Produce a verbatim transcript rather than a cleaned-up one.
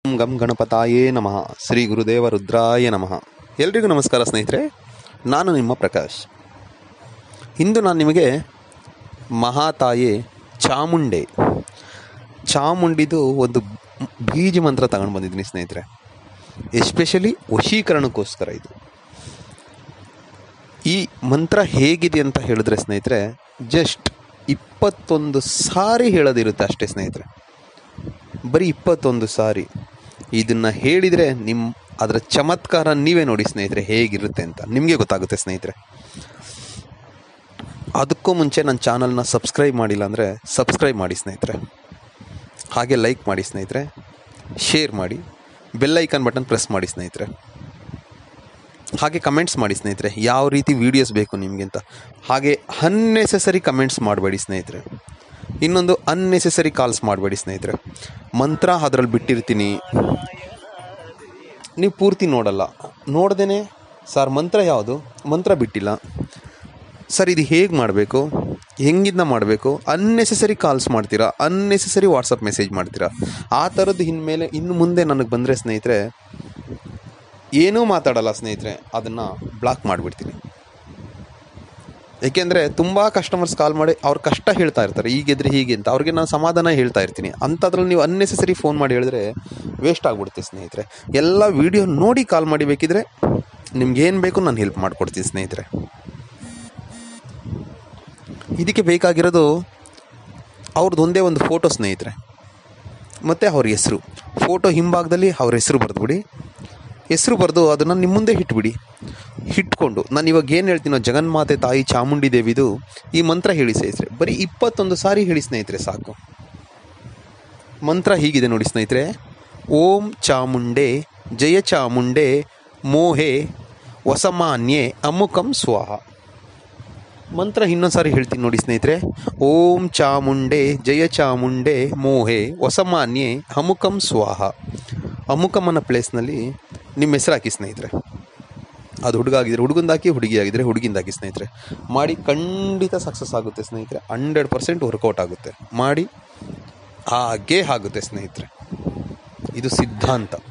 ಗಂ ಗಣಪತಾಯೇ ನಮಃ. ಶ್ರೀ ಗುರುದೇವ ರುದ್ರಾಯ ನಮಃ. ಎಲ್ರಿಗೂ ನಮಸ್ಕಾರ ಸ್ನೇಹಿತರೆ, ನಾನು ನಿಮ್ಮ ಪ್ರಕಾಶ್. ಇಂದು ನಾನು ನಿಮಗೆ ಮಹಾತಾಯೆ ಚಾಮುಂಡೆ ಚಾಮುಂಡಿದು ಒಂದು ಬೀಜ ಮಂತ್ರ ತಗೊಂಡು ಬಂದಿದ್ದೀನಿ ಸ್ನೇಹಿತರೆ. ಎಸ್ಪೆಷಲಿ ವಶೀಕರಣಕ್ಕೋಸ್ಕರ ಇದು. ಈ ಮಂತ್ರ ಹೇಗಿದೆ ಅಂತ ಹೇಳಿದ್ರೆ ಸ್ನೇಹಿತರೆ, ಜಸ್ಟ್ ಇಪ್ಪತ್ತೊಂದು ಸಾರಿ ಹೇಳೋದಿರುತ್ತೆ ಅಷ್ಟೇ ಸ್ನೇಹಿತರೆ. ಬರೀ ಇಪ್ಪತ್ತೊಂದು ಸಾರಿ ಇದನ್ನು ಹೇಳಿದರೆ ನಿಮ್ಮ ಅದರ ಚಮತ್ಕಾರ ನೀವೇ ನೋಡಿ ಸ್ನೇಹಿತರೆ, ಹೇಗಿರುತ್ತೆ ಅಂತ ನಿಮಗೆ ಗೊತ್ತಾಗುತ್ತೆ ಸ್ನೇಹಿತರೆ. ಅದಕ್ಕೂ ಮುಂಚೆ ನನ್ನ ಚಾನಲ್ನ ಸಬ್ಸ್ಕ್ರೈಬ್ ಮಾಡಿಲ್ಲ ಅಂದರೆ ಸಬ್ಸ್ಕ್ರೈಬ್ ಮಾಡಿ ಸ್ನೇಹಿತರೆ. ಹಾಗೆ ಲೈಕ್ ಮಾಡಿ ಸ್ನೇಹಿತರೆ, ಶೇರ್ ಮಾಡಿ, ಬೆಲ್ ಐಕಾನ್ ಬಟನ್ ಪ್ರೆಸ್ ಮಾಡಿ ಸ್ನೇಹಿತರೆ. ಹಾಗೆ ಕಮೆಂಟ್ಸ್ ಮಾಡಿ ಸ್ನೇಹಿತರೆ, ಯಾವ ರೀತಿ ವೀಡಿಯೋಸ್ ಬೇಕು ನಿಮಗೆ ಅಂತ. ಹಾಗೆ ಅನ್ನೆಸೆಸರಿ ಕಮೆಂಟ್ಸ್ ಮಾಡಬೇಡಿ ಸ್ನೇಹಿತರೆ. ಇನ್ನೊಂದು, ಅನ್ನೆಸೆಸರಿ ಕಾಲ್ಸ್ ಮಾಡಬೇಡಿ ಸ್ನೇಹಿತರೆ. ಮಂತ್ರ ಅದರಲ್ಲಿ ಬಿಟ್ಟಿರ್ತೀನಿ, ನೀವು ಪೂರ್ತಿ ನೋಡಲ್ಲ. ನೋಡ್ದೇ ಸರ್ ಮಂತ್ರ ಯಾವುದು, ಮಂತ್ರ ಬಿಟ್ಟಿಲ್ಲ ಸರ್, ಇದು ಹೇಗೆ ಮಾಡಬೇಕು, ಹೆಂಗಿದ್ನ ಮಾಡಬೇಕು, ಅನ್ನೆಸೆಸರಿ ಕಾಲ್ಸ್ ಮಾಡ್ತೀರಾ, ಅನ್ನೆಸೆಸರಿ ವಾಟ್ಸಪ್ ಮೆಸೇಜ್ ಮಾಡ್ತೀರಾ. ಆ ಥರದ್ದು ಇನ್ಮೇಲೆ ಇನ್ನು ಮುಂದೆ ನನಗೆ ಬಂದರೆ ಸ್ನೇಹಿತರೆ ಏನೂ ಮಾತಾಡಲ್ಲ ಸ್ನೇಹಿತರೆ, ಅದನ್ನು ಬ್ಲಾಕ್ ಮಾಡಿಬಿಡ್ತೀನಿ. ಏಕೆಂದರೆ ತುಂಬ ಕಸ್ಟಮರ್ಸ್ ಕಾಲ್ ಮಾಡಿ ಅವ್ರ ಕಷ್ಟ ಹೇಳ್ತಾ ಇರ್ತಾರೆ, ಹೀಗಿದ್ರೆ ಹೀಗೆ ಅಂತ. ಅವ್ರಿಗೆ ನಾನು ಸಮಾಧಾನ ಹೇಳ್ತಾ ಇರ್ತೀನಿ. ಅಂಥದ್ರಲ್ಲಿ ನೀವು ಅನ್ನೆಸೆಸರಿ ಫೋನ್ ಮಾಡಿ ಹೇಳಿದ್ರೆ ವೇಸ್ಟ್ ಆಗಿಬಿಡುತ್ತೆ ಸ್ನೇಹಿತರೆ. ಎಲ್ಲ ವೀಡಿಯೋ ನೋಡಿ ಕಾಲ್ ಮಾಡಿ, ಬೇಕಿದ್ರೆ ನಿಮ್ಗೇನು ಬೇಕು ನಾನು ಹೆಲ್ಪ್ ಮಾಡಿಕೊಡ್ತೀನಿ ಸ್ನೇಹಿತರೆ. ಇದಕ್ಕೆ ಬೇಕಾಗಿರೋದು ಅವ್ರದ್ದು ಒಂದೇ ಒಂದು ಫೋಟೋ ಸ್ನೇಹಿತರೆ, ಮತ್ತು ಅವ್ರ ಹೆಸರು. ಫೋಟೋ ಹಿಂಭಾಗದಲ್ಲಿ ಅವ್ರ ಹೆಸರು ಬರೆದ್ಬಿಡಿ. ಹೆಸರು ಬರೆದು ಅದನ್ನು ನಿಮ್ಮ ಮುಂದೆ ಇಟ್ಬಿಡಿ. ಇಟ್ಕೊಂಡು ನಾನು ಇವಾಗ ಏನು ಹೇಳ್ತೀನೋ, ಜಗನ್ಮಾತೆ ತಾಯಿ ಚಾಮುಂಡಿ ದೇವಿದು ಈ ಮಂತ್ರ ಹೇಳಿ ಸ್ನೇಹಿತರೆ. ಬರೀ ಇಪ್ಪತ್ತೊಂದು ಸಾರಿ ಹೇಳಿ ಸ್ನೇಹಿತರೆ, ಸಾಕು. ಮಂತ್ರ ಹೀಗಿದೆ ನೋಡಿ ಸ್ನೇಹಿತರೆ: ಓಂ ಚಾಮುಂಡೆ ಜಯ ಚಾಮುಂಡೆ ಮೋಹೆ ವಸಮಾನ್ಯೆ ಅಮುಕಂ ಸ್ವಾಹ. ಮಂತ್ರ ಇನ್ನೊಂದು ಸಾರಿ ಹೇಳ್ತೀನಿ ನೋಡಿ ಸ್ನೇಹಿತರೆ: ಓಂ ಚಾಮುಂಡೆ ಜಯ ಚಾಮುಂಡೆ ಮೋಹೆ ವಸಮಾನ್ಯೆ ಅಮುಕಂ ಸ್ವಾಹ. ಅಮುಕಂ ಅನ್ನೋ ಪ್ಲೇಸ್ನಲ್ಲಿ ನಿಮ್ಮ ಹೆಸರು ಹಾಕಿ ಸ್ನೇಹಿತರೆ. ಅದು ಹುಡುಗ ಆಗಿದ್ರೆ ಹುಡುಗಂದು ಹಾಕಿ, ಹುಡುಗಿ ಆಗಿದ್ರೆ ಹುಡುಗಿಂದ ಹಾಕಿ ಸ್ನೇಹಿತರೆ. ಮಾಡಿ, ಖಂಡಿತ ಸಕ್ಸಸ್ ಆಗುತ್ತೆ ಸ್ನೇಹಿತರೆ. ಹಂಡ್ರೆಡ್ ಪರ್ಸೆಂಟ್ ವರ್ಕೌಟ್ ಆಗುತ್ತೆ. ಮಾಡಿ, ಹಾಗೇ ಆಗುತ್ತೆ ಸ್ನೇಹಿತರೆ. ಇದು ಸಿದ್ಧಾಂತ.